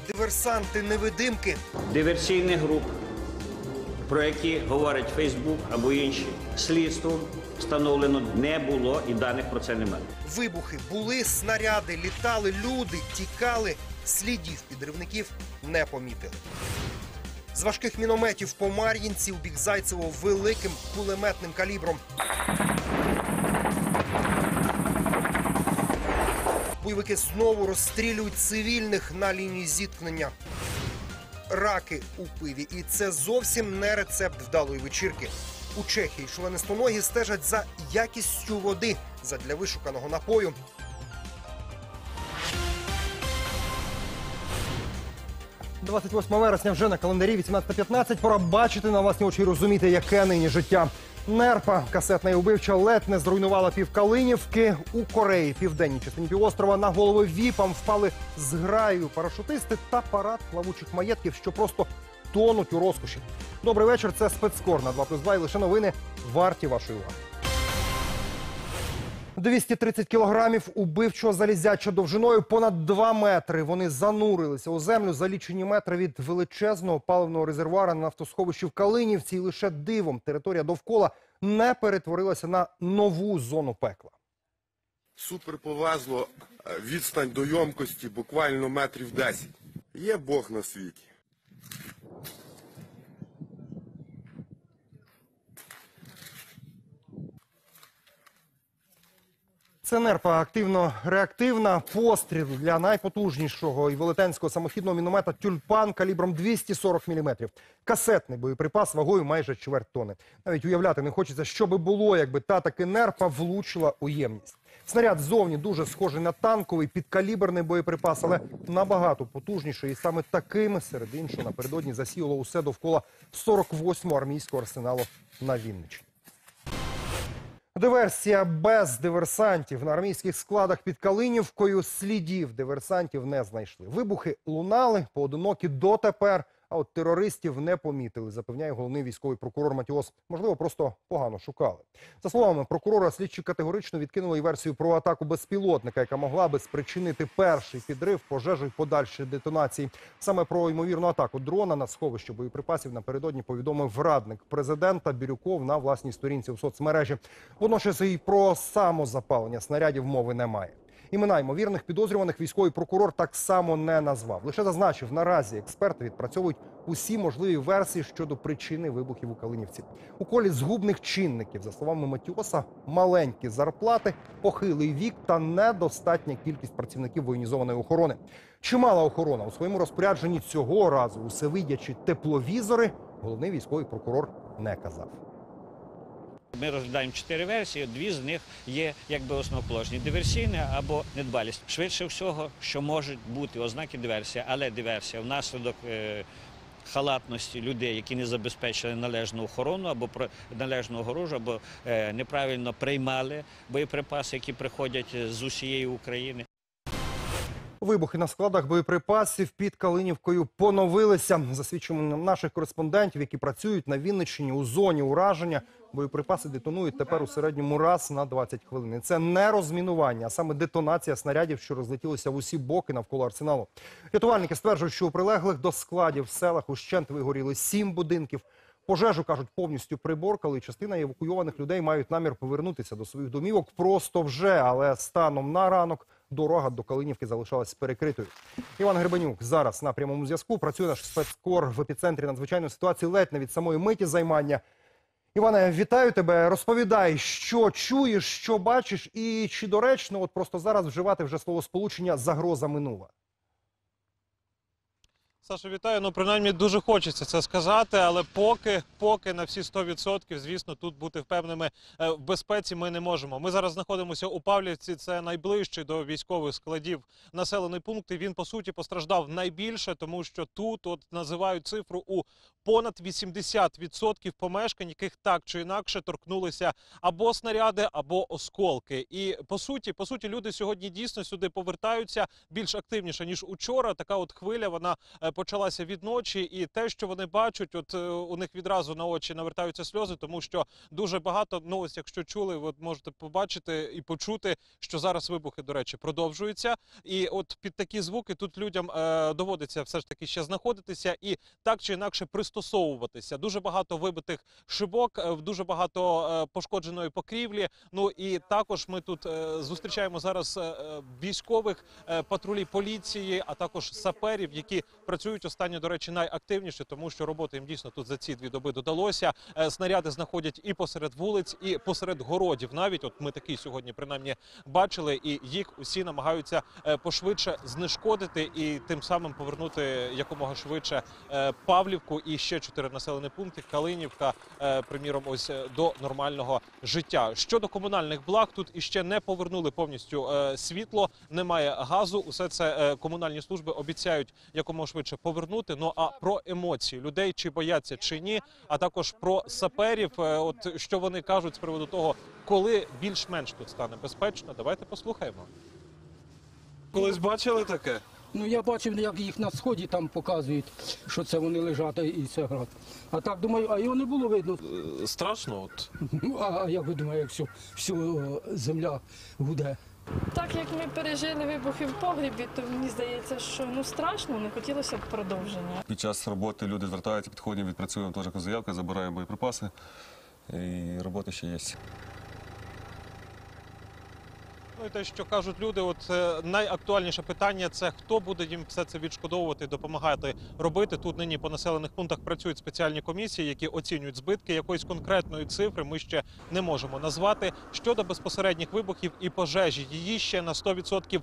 диверсанти-невидимки. Диверсійних груп, про які говорить Фейсбук або інші, слідством встановлено не було і даних про це немає. Вибухи були, снаряди літали, люди тікали. Слідів підривників не помітили. З важких мінометів по Мар'їнці у бік Зайцевого великим кулеметним калібром. Бойовики знову розстрілюють цивільних на лінії зіткнення. Раки у пиві. І це зовсім не рецепт вдалої вечірки. У Чехії членистоногі стежать за якістю води задля вишуканого напою. – 28 вересня вже на календарі, 18:15. Пора бачити на власні очі і розуміти, яке нині життя. Нерпа, касетна і убивча, ледь не зруйнувала півкалинівки. У Кореї, південній частині півострова, на голови ВІПам впали зграєю парашутисти та парад плавучих маєтків, що просто тонуть у розкоші. Добрий вечір, це спецкор на 2+2 і лише новини варті вашої уваги. 230 кілограмів убивчого залізяча довжиною понад 2 метри. Вони занурилися у землю за лічені метри від величезного паливного резервуара на нафтосховищі в Калинівці. І лише дивом територія довкола не перетворилася на нову зону пекла. Супер повезло, відстань до ємкості буквально метрів 10. Є Бог на світі. Це Нерпа активно-реактивна. Постріл для найпотужнішого і велетенського самохідного міномета «Тюльпан» калібром 240 мм. Касетний боєприпас вагою майже чверть тони. Навіть уявляти не хочеться, що би було, якби та таки Нерпа влучила у ємність. Снаряд ззовні дуже схожий на танковий підкаліберний боєприпас, але набагато потужніший. І саме такими, серед іншого, напередодні засіяло усе довкола 48-го армійського арсеналу на Вінниччині. Диверсія без диверсантів. На армійських складах під Калинівкою слідів диверсантів не знайшли. Вибухи лунали, поодинокі дотепер, а от терористів не помітили, запевняє головний військовий прокурор Матіос. Можливо, просто погано шукали. За словами прокурора, слідчі категорично відкинули і версію про атаку безпілотника, яка могла би спричинити перший підрив, пожежу і подальші детонації. Саме про ймовірну атаку дрона на сховище боєприпасів напередодні повідомив радник президента Бірюков на власній сторінці у соцмережі. Водночас і про самозапалення снарядів мови немає. Імена ймовірних підозрюваних військовий прокурор так само не назвав. Лише зазначив, наразі експерти відпрацьовують усі можливі версії щодо причини вибухів у Калинівці. У колі згубних чинників, за словами Матіоса, маленькі зарплати, похилий вік та недостатня кількість працівників воєнізованої охорони. Чимала охорона у своєму розпорядженні цього разу, усевидячі тепловізори, головний військовий прокурор не казав. Ми розглядаємо 4 версії, 2 з них є якби основоположні – диверсійна або недбалість. Швидше всього, що можуть бути ознаки диверсії, але диверсія внаслідок халатності людей, які не забезпечили належну охорону або належну огорожу, або неправильно приймали боєприпаси, які приходять з усієї України. Вибухи на складах боєприпасів під Калинівкою поновилися. За свідченням наших кореспондентів, які працюють на Вінниччині у зоні ураження, боєприпаси детонують тепер у середньому раз на 20 хвилин. І це не розмінування, а саме детонація снарядів, що розлетілися в усі боки навколо арсеналу. Рятувальники стверджують, що у прилеглих до складів селах ущент вигоріли 7 будинків. Пожежу, кажуть, повністю приборкали, і частина евакуйованих людей мають намір повернутися до своїх домівок просто вже, але станом на ранок дорога до Калинівки залишалась перекритою. Іван Гребенюк зараз на прямому зв'язку. Працює наш спецкор в епіцентрі надзвичайної ситуації ледь не від самої миті займання. Іване, вітаю тебе. Розповідай, що чуєш, що бачиш і чи доречно от просто зараз вживати вже словосполучення «загроза минула». Саша, вітаю. Ну, принаймні, дуже хочеться це сказати, але поки на всі 100%, звісно, тут бути впевненими в безпеці ми не можемо. Ми зараз знаходимося у Павлівці, це найближчий до військових складів населений пункт, і він, по суті, постраждав найбільше, тому що тут от називають цифру у понад 80% помешкань, яких так чи інакше торкнулися або снаряди, або осколки. І, по суті, люди сьогодні дійсно сюди повертаються більш активніше, ніж учора. Така от хвиля, вона почалася від ночі, і те, що вони бачать, от у них відразу на очі навертаються сльози, тому що дуже багато, ну ось якщо чули, ви можете побачити і почути, що зараз вибухи, до речі, продовжуються. І от під такі звуки тут людям доводиться все ж таки ще знаходитися і так чи інакше пристосовуватися. Дуже багато вибитих шибок, дуже багато пошкодженої покрівлі. Ну і також ми тут зустрічаємо зараз військових, патрулі поліції, а також саперів, які працюють останньо, до речі, найактивніше, тому що роботи їм дійсно тут за ці 2 доби додалося. Снаряди знаходять і посеред вулиць, і посеред городів навіть. От ми такий сьогодні принаймні бачили, і їх усі намагаються пошвидше знешкодити і тим самим повернути якомога швидше Павлівку і ще 4 населені пункти, Калинівка, приміром, ось до нормального життя. Щодо комунальних благ, тут іще не повернули повністю світло, немає газу. Усе це комунальні служби обіцяють якомога швидше повернути. Ну а про емоції людей, чи бояться, чи ні, а також про саперів, от що вони кажуть з приводу того, коли більш-менш тут стане безпечно, давайте послухаємо. Колись бачили таке? Ну, я бачив, як їх на сході там показують, що це вони лежать і це град. А так, думаю, а його не було видно. Страшно от. Ну, а як ви думаєте, як всю земля гуде? Так як ми пережили вибухи в погрібі, то мені здається, що страшно, не хотілося б продовження. Під час роботи люди звертаються, підходять, відпрацюємо теж заявки, забираємо боєприпаси. І робота ще є. Ну і те, що кажуть люди, от найактуальніше питання – це хто буде їм все це відшкодовувати і допомагати робити. Тут нині по населених пунктах працюють спеціальні комісії, які оцінюють збитки. Якоїсь конкретної цифри ми ще не можемо назвати. Щодо безпосередніх вибухів і пожежі, її ще на 100%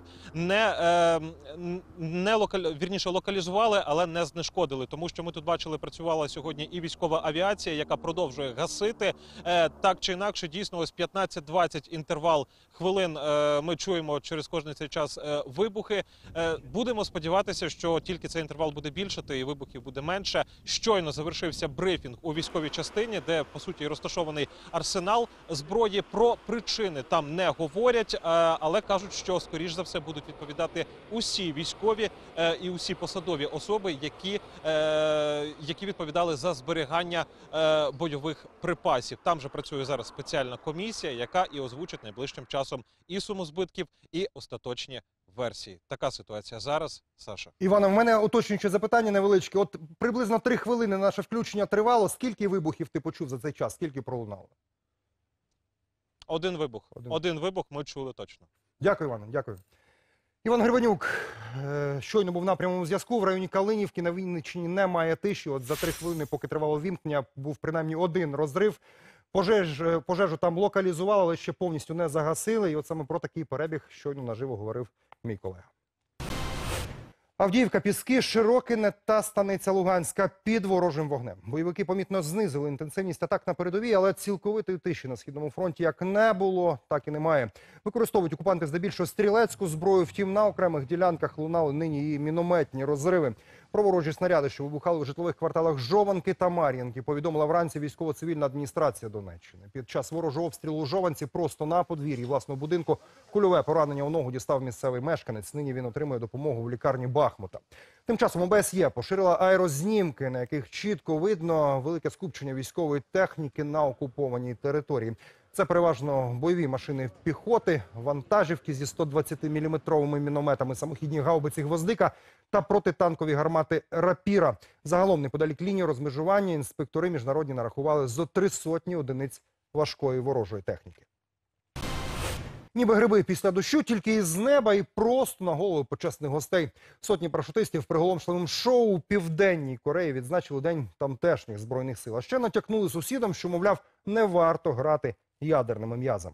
вірніше локалізували, але не знешкодили. Тому що ми тут бачили, працювала сьогодні і військова авіація, яка продовжує гасити. Так чи інакше, дійсно, ось 15-20 інтервал хвилин ми чуємо через кожний цей час вибухи. Будемо сподіватися, що тільки цей інтервал буде більшати і вибухів буде менше. Щойно завершився брифінг у військовій частині, де, по суті, розташований арсенал зброї. Про причини там не говорять, але кажуть, що, скоріш за все, будуть відповідати усі військові і усі посадові особи, які відповідали за зберігання бойових припасів. Там же працює зараз спеціальна комісія, яка і озвучить найближчим часом і суму збитків, і остаточні версії. Така ситуація зараз. Саша. Іване, в мене уточнююче запитання невеличке. От приблизно 3 хвилини наше включення тривало. Скільки вибухів ти почув за цей час? Скільки пролунало? Один вибух. Один вибух ми чули точно. Дякую, Іване, дякую. Іван Гребенюк щойно був на прямому зв'язку. В районі Калинівки на Вінниччині немає тиші. От за 3 хвилини, поки тривало вімкнення, був принаймні 1 розрив. Пожежу там локалізували, але ще повністю не загасили. І от саме про такий перебіг щойно наживо говорив мій колега. Авдіївка, Піски, Широкине та Станиця Луганська під ворожим вогнем. Бойовики помітно знизили інтенсивність атак на передовій, але цілковитої тиші на Східному фронті як не було, так і немає. Використовують окупанти здебільшого стрілецьку зброю, втім на окремих ділянках лунали нині і мінометні розриви. Про ворожі снаряди, що вибухали в житлових кварталах Жованки та Мар'їнки, повідомила вранці військово-цивільна адміністрація Донеччини. Під час ворожого обстрілу Жованці просто на подвір'ї власного будинку кульове поранення у ногу дістав місцевий мешканець. Нині він отримує допомогу в лікарні Бахмута. Тим часом ОБСЄ поширила аерознімки, на яких чітко видно велике скупчення військової техніки на окупованій території. Це переважно бойові машини піхоти, вантажівки зі 120-мм мінометами, самохідні гаубиці «Гвоздика» та протитанкові гармати «Рапіра». Загалом неподалік лінії розмежування інспектори міжнародні нарахували зо 300 одиниць важкої ворожої техніки. Ніби гриби після дощу, тільки із неба і просто на голову почесних гостей. Сотні парашутистів приголомшливим шоу у Південній Кореї відзначили День тамтешніх збройних сил. А ще натякнули сусідам, що, мовляв, не варто грати ядерними м'язами.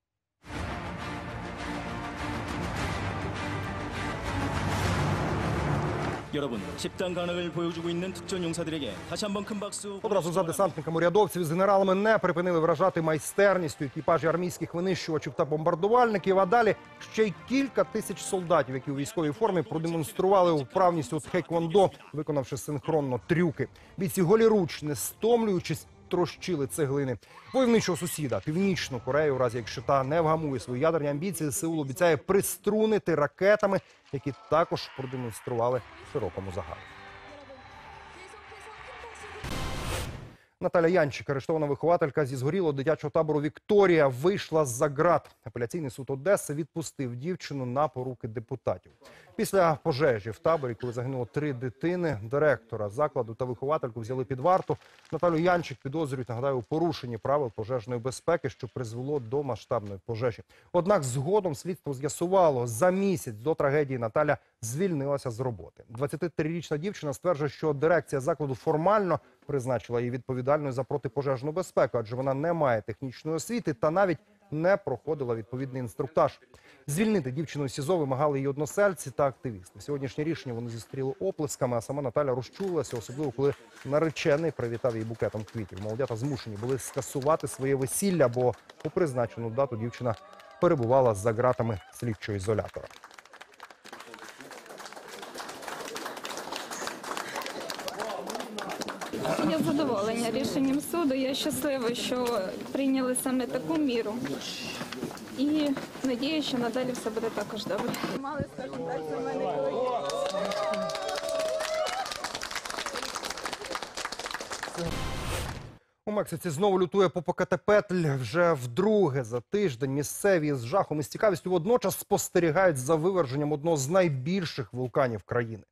여러분, 집단 가능을 보여주고 있는 특전 용사들에게 다시 한번 큰 박수. Одразу за десантниками-урядовців з генералами не припинили вражати майстерністю екіпажі армійських винищувачів та бомбардувальників, а далі ще й кілька тисяч солдатів, які у військовій формі продемонстрували вправність у тхеквондо, виконавши синхронно трюки. Бійці голіруч, не стомлюючись, трощили цеглини. Войовничого сусіда, Північну Корею, у разі якщо та не вгамує свої ядерні амбіції, Сеул обіцяє приструнити ракетами, які також продемонстрували широкому загалу. Наталя Янчик, арештована вихователька зі згорілого дитячого табору «Вікторія», вийшла з-за ґрат. Апеляційний суд Одеси відпустив дівчину на поруки депутатів. Після пожежі в таборі, коли загинуло 3 дитини, директора закладу та виховательку взяли під варту. Наталю Янчик підозрюють, нагадаю, у порушенні правил пожежної безпеки, що призвело до масштабної пожежі. Однак згодом слідство з'ясувало, за місяць до трагедії Наталя звільнилася з роботи. 23-річна дівчина стверджує, що дирекція закладу формально призначила її відповідальною за протипожежну безпеку, адже вона не має технічної освіти та навіть не проходила відповідний інструктаж. Звільнити дівчину з СІЗО вимагали її односельці та активісти. Сьогоднішнє рішення вони зустріли оплесками, а сама Наталя розчулилася, особливо коли наречений привітав її букетом квітів. Молодята змушені були скасувати своє весілля, бо у призначену дату дівчина перебувала за ґратами слідчого ізолятора. Я задоволена рішенням суду. Я щаслива, що прийняли саме таку міру. І надію, що надалі все буде також добре. Мали, скажімо так, за мене колеги. У Мексиці знову лютує Попокатепетль. Вже вдруге за тиждень місцеві з жахом і з цікавістю водночас спостерігають за виверженням одного з найбільших вулканів країни.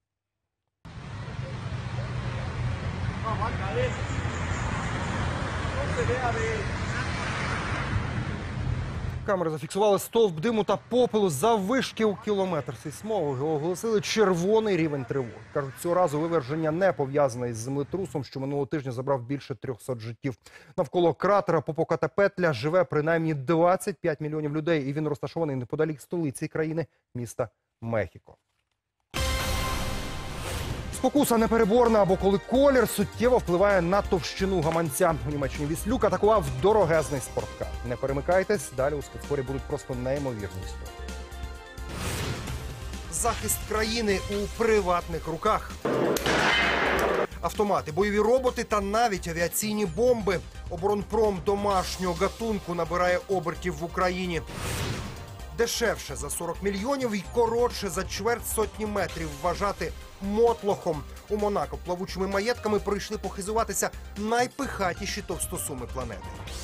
Камери зафіксували стовп диму та попелу заввишки у кілометр. Сейсмологи оголосили червоний рівень тривоги. Кажуть, цього разу виверження не пов'язане із землетрусом, що минулого тижня забрав більше 300 життів. Навколо кратера Попокатепетля живе принаймні 25 мільйонів людей, і він розташований неподалік столиці країни – міста Мехіко. Спокуса непереборна, або коли колір суттєво впливає на товщину гаманця. У Німеччині віслюк атакував дорогезний спорткар. Не перемикайтесь, далі у спецспорі будуть просто неймовірні історії. Захист країни у приватних руках. Автомати, бойові роботи та навіть авіаційні бомби. Оборонпром домашнього гатунку набирає обертів в Україні. Дешевше за 40 мільйонів і коротше за чверть сотні метрів вважати мотлохом. У Монако плавучими маєтками прийшли похизуватися найпихатіші товстосуми планети.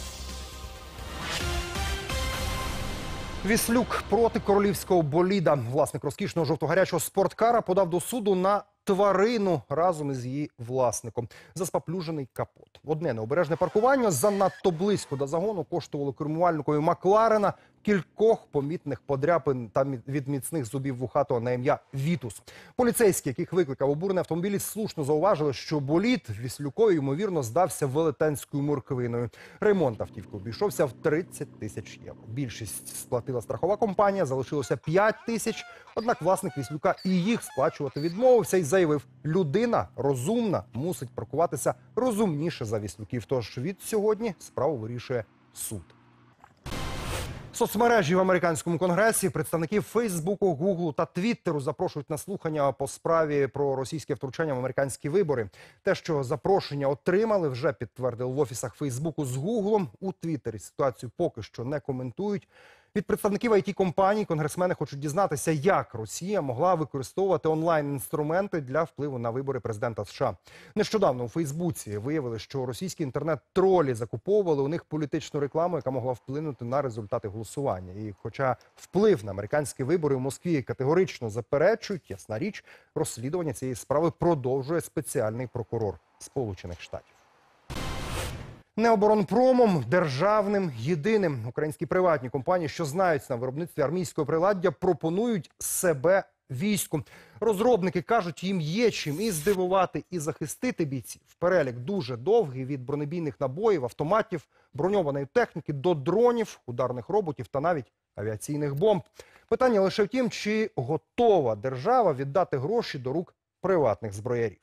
Віслюк проти королівського боліда. Власник розкішного жовто-гарячого спорткара подав до суду на тварину разом із її власником. Заспаплюжений капот. Одне необережне паркування занадто близько до загону коштувало кермувальникові Макларена кількох помітних подряпин та від міцних зубів вухатого на ім'я Вітус. Поліцейські, яких викликав обурений автомобіль, слушно зауважили, що болід Віслюкові, ймовірно, здався велетенською морквиною. Ремонт автівки обійшовся в 30 тисяч євро. Більшість сплатила страхова компанія, залишилося 5 тисяч. Однак власник Віслюка і їх сплачувати відмовився і заявив, людина розумна, мусить паркуватися розумніше за віслюків. Тож від сьогодні справу вирішує суд. Соцмережі в американському конгресі представників Фейсбуку, Гуглу та Твіттеру запрошують на слухання по справі про російське втручання в американські вибори. Те, що запрошення отримали, вже підтвердили в офісах Фейсбуку з Гуглом. У Твіттері ситуацію поки що не коментують. Від представників IT-компаній конгресмени хочуть дізнатися, як Росія могла використовувати онлайн-інструменти для впливу на вибори президента США. Нещодавно у Фейсбуці виявили, що російські інтернет-тролі закуповували у них політичну рекламу, яка могла вплинути на результати голосування. І хоча вплив на американські вибори в Москві категорично заперечують, ясна річ, розслідування цієї справи продовжує спеціальний прокурор Сполучених Штатів. Не оборонпромом, державним, єдиним. Українські приватні компанії, що знаються на виробництві армійського приладдя, пропонують себе війську. Розробники кажуть, їм є чим і здивувати, і захистити бійців. Перелік дуже довгий – від бронебійних набоїв, автоматів, броньованої техніки до дронів, ударних роботів та навіть авіаційних бомб. Питання лише в тім, чи готова держава віддати гроші до рук приватних зброярів.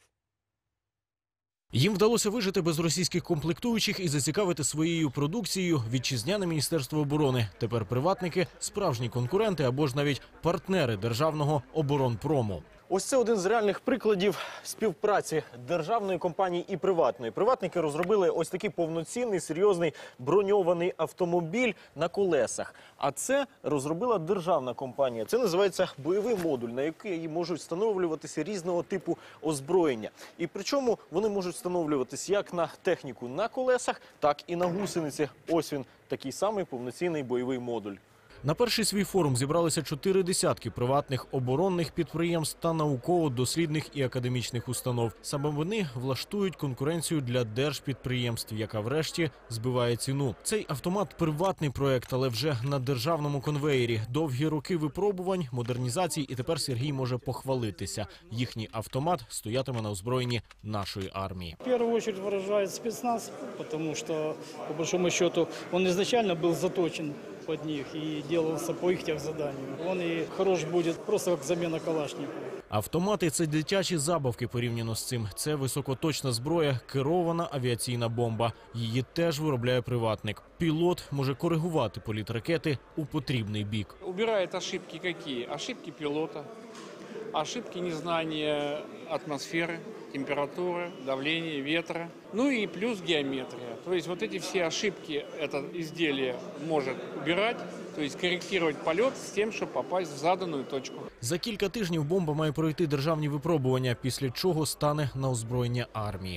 Їм вдалося вижити без російських комплектуючих і зацікавити своєю продукцією вітчизняне Міністерство оборони. Тепер приватники – справжні конкуренти або ж навіть партнери державного оборонпрому. Ось це один з реальних прикладів співпраці державної компанії і приватної. Приватники розробили ось такий повноцінний, серйозний броньований автомобіль на колесах. А це розробила державна компанія. Це називається бойовий модуль, на який можуть встановлюватися різного типу озброєння. І причому вони можуть встановлюватись як на техніку на колесах, так і на гусениці. Ось він, такий самий повноцінний бойовий модуль. На перший свій форум зібралися 4 десятки приватних оборонних підприємств та науково-дослідних і академічних установ. Саме вони влаштують конкуренцію для держпідприємств, яка врешті збиває ціну. Цей автомат – приватний проект, але вже на державному конвеєрі. Довгі роки випробувань, модернізацій, і тепер Сергій може похвалитися. Їхній автомат стоятиме на озброєнні нашої армії. В первую очередь выражает спецназ, потому что, по большому счету, он изначально был заточен под них и делался по их техзаданию. Он и хорош будет просто как замена Калашникова. Автомати – це дитячі забавки порівняно з цим. Це високоточна зброя, керована авіаційна бомба. Її теж виробляє приватник. Пілот може коригувати політ ракети у потрібний бік. Убирает ошибки какие? Ошибки пилота, ошибки незнания атмосферы, температуры, давления, ветра, ну и плюс геометрия. То есть вот эти все ошибки это изделие может убирать, то есть корректировать полет с тем, чтобы попасть в заданную точку. За кілька тижнів бомба має пройти державні випробування, після чого стане на озброєння армії.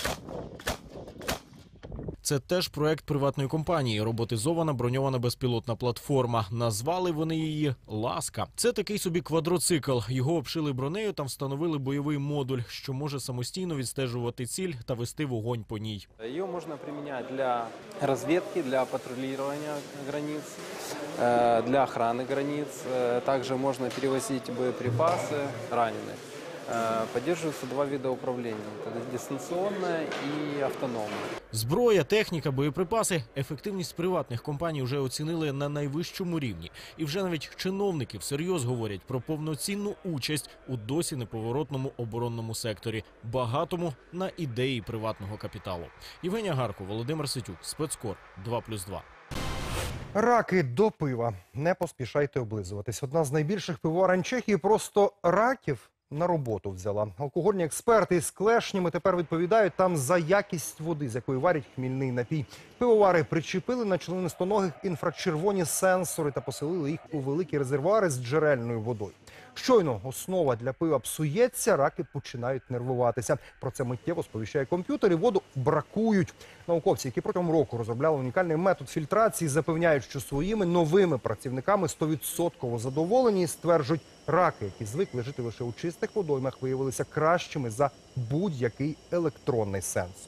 Це теж проект приватної компанії – роботизована броньована безпілотна платформа. Назвали вони її «Ласка». Це такий собі квадроцикл. Його обшили бронею та встановили бойовий модуль, що може самостійно відстежувати ціль та вести вогонь по ній. Її можна приміняти для розвідки, для патрулювання границь, для охорони границь. Також можна перевозити боєприпаси ранених. Поддерживаются 2 вида управления – дистанционное и автономное. Зброя, техніка, боєприпаси – ефективність приватних компаній вже оцінили на найвищому рівні. І вже навіть чиновники всерйоз говорять про повноцінну участь у досі неповоротному оборонному секторі, багатому на ідеї приватного капіталу. Євгенія Гарко, Володимир Ситюк, Спецкор 2+2. Раки до пива. Не поспішайте облизуватись. Одна з найбільших пивоварень Чехії просто раків на роботу взяла. Алкогольні експерти із клешнями тепер відповідають там за якість води, з якої варять хмільний напій. Пивовари причепили на членистоногих інфрачервоні сенсори та поселили їх у великі резервуари з джерельною водою. Щойно основа для пива псується, раки починають нервуватися. Про це миттєво сповіщає комп'ютер і воду бракують. Науковці, які протягом року розробляли унікальний метод фільтрації, запевняють, що своїми новими працівниками 100% задоволені і стверджують, раки, які звикли жити лише у чистих водоймах, виявилися кращими за будь-який електронний сенсор.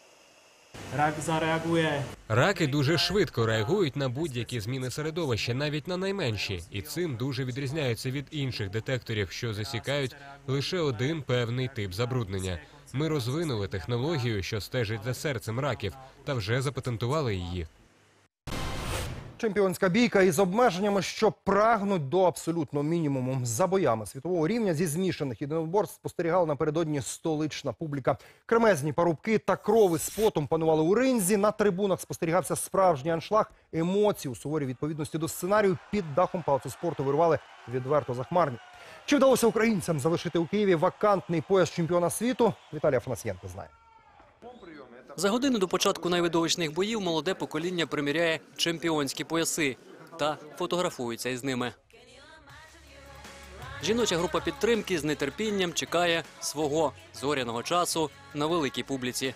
Раки дуже швидко реагують на будь-які зміни середовища, навіть на найменші. І цим дуже відрізняються від інших детекторів, що засікають лише один певний тип забруднення. Ми розвинули технологію, що стежить за серцем раків, та вже запатентували її. Чемпіонська бійка із обмеженнями, що прагнуть до абсолютного мінімуму. За боями світового рівня зі змішаних єдиноборств спостерігала напередодні столична публіка. Кремезні парубки та крови з потом панували у ринзі. На трибунах спостерігався справжній аншлаг. Емоції у суворій відповідності до сценарію під дахом палацу спорту вирвали відверто захмарні. Чи вдалося українцям залишити у Києві вакантний пояс чемпіона світу? Віталій Афанасьєнко знає. За годину до початку найвидовищних боїв молоде покоління приміряє чемпіонські пояси та фотографується із ними. Жіноча група підтримки з нетерпінням чекає свого зоряного часу на великій публіці.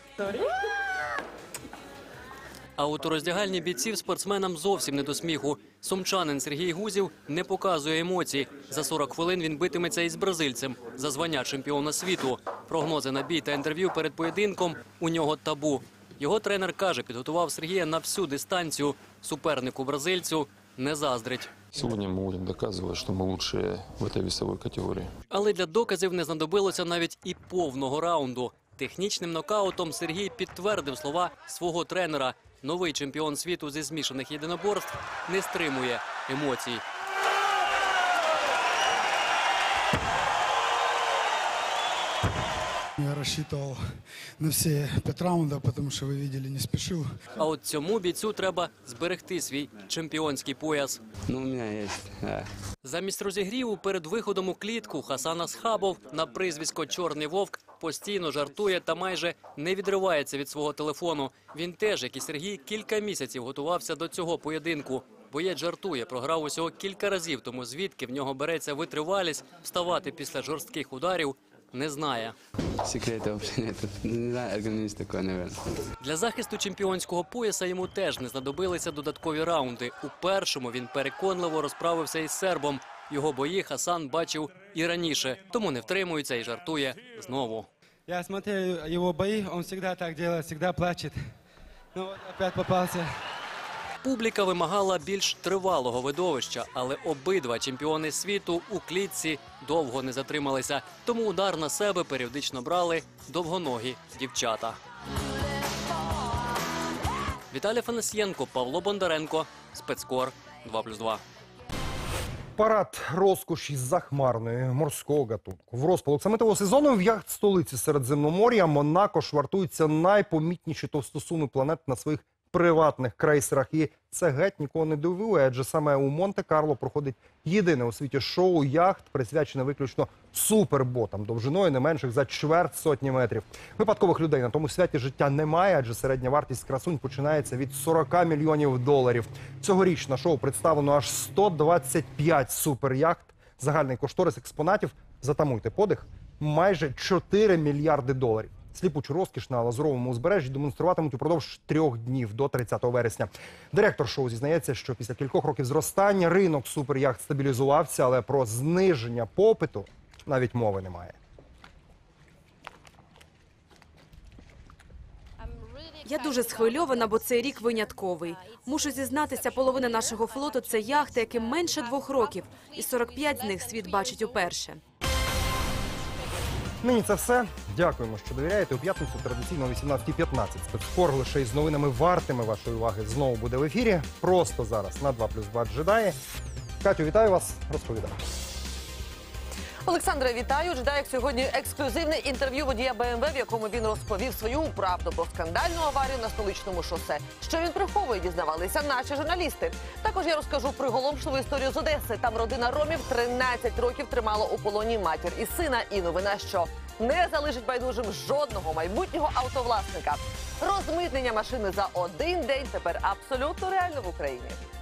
А от у роздягальні бійців спортсменам зовсім не до сміху. Сумчанин Сергій Гузів не показує емоцій. За 40 хвилин він битиметься із бразильцем за звання чемпіона світу. Прогнози на бій та інтерв'ю перед поєдинком у нього табу. Його тренер каже, підготував Сергія на всю дистанцію. Супернику бразильцю не заздрить. Сьогодні ми будемо доказувати, що ми лучші в цій весовій категорії. Але для доказів не знадобилося навіть і повного раунду. Технічним нокаутом Сергій підтвердив слова свого тренера. Новий чемпіон світу зі змішаних єдиноборств не стримує емоцій. Я рассчитывал на все 5 раундов, потому что, вы видели, не спешил. А от цьому бійцю треба зберегти свій чемпіонський пояс. Ну, у мене є. Замість розігріву перед виходом у клітку Хасан Асхабов на прізвисько «Чорний вовк» постійно жартує та майже не відривається від свого телефону. Він теж, як і Сергій, кілька місяців готувався до цього поєдинку. Боєць жартує, програв усього кілька разів, тому звідки в нього береться витривалість вставати після жорстких ударів не знає. Секрета вообще нет. Не знаю, организм такой, наверное. Для захисту чемпіонського пояса йому теж не знадобилися додаткові раунди. У першому він переконливо розправився із сербом. Його бої Хасан бачив і раніше, тому не втримується і жартує знову. Я смотрю его бои, он всегда так делает, всегда плачет. Ну вот опять попался. Публіка вимагала більш тривалого видовища, але обидва чемпіони світу у клітці довго не затрималися. Тому удар на себе періодично брали довгоногі дівчата. Віталій Афанасьєнко, Павло Бондаренко, Спецкор 2+2. Парад розкоші захмарної морського гатунку. В розпалок самітового сезону в яхт-столиці Середземномор'я Монако швартуються найпомітніші товстосуми планет на своїх приватних крейсерах. І це геть нікого не дивує, адже саме у Монте-Карло проходить єдине у світі шоу яхт, присвячене виключно суперботам, довжиною не менших за чверть сотні метрів. Випадкових людей на тому святі життя немає, адже середня вартість красунь починається від 40 мільйонів доларів. Цьогоріч на шоу представлено аж 125 суперяхт. Загальний кошторис експонатів, затамуйте подих, майже 4 мільярди доларів. Сліпучу розкіш на Лазуровому узбережжі демонструватимуть упродовж 3 днів до 30 вересня. Директор шоу зізнається, що після кількох років зростання ринок суперяхт стабілізувався, але про зниження попиту навіть мови немає. Я дуже схвильована, бо цей рік винятковий. Мушу зізнатися, половина нашого флоту – це яхти, яким менше 2 років. І 45 з них світ бачить уперше. Нині це все. Дякуємо, що довіряєте. У п'ятницю традиційно о 18:15. Спецкор лише із новинами вартими вашої уваги знову буде в ефірі. Просто зараз на 2+2 джедаї. Катю, вітаю вас. Розповідаю. Олександре, вітаю. Джедаєк сьогодні ексклюзивне інтерв'ю водія БМВ, в якому він розповів свою правду про скандальну аварію на столичному шосе. Що він приховує, дізнавалися наші журналісти. Також я розкажу приголомшливу історію з Одеси. Там родина Ромів 13 років тримала у полоні матір і сина. І новина, що не залишить байдужим жодного майбутнього автовласника. Розмитнення машини за один день тепер абсолютно реально в Україні.